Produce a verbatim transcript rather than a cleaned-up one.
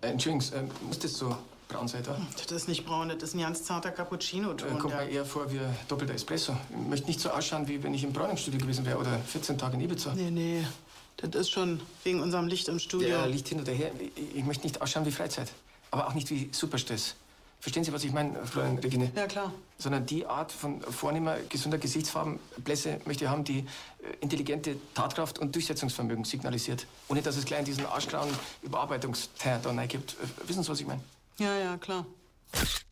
Äh, Entschuldigung, äh, muss das so braun sein da? Das ist nicht braun, das ist ein ganz zarter Cappuccino-Ton. Äh, kommt mir eher vor wie ein doppelter Espresso. Ich möchte nicht so ausschauen, wie wenn ich im Bräunungsstudio gewesen wäre oder vierzehn Tage in Ibiza. Nee, nee, das ist schon wegen unserem Licht im Studio. Ja, Licht hin oder her. Ich, ich möchte nicht ausschauen wie Freizeit, aber auch nicht wie Superstress. Verstehen Sie, was ich meine, Fräulein Regine? Ja, klar. Sondern die Art von vornehmer, gesunder Gesichtsfarben, Blässe möchte ich haben, die äh, intelligente Tatkraft und Durchsetzungsvermögen signalisiert. Ohne, dass es gleich in diesen arschgrauen Überarbeitungsteil da reingibt. Äh, wissen Sie, was ich meine? Ja, ja, klar.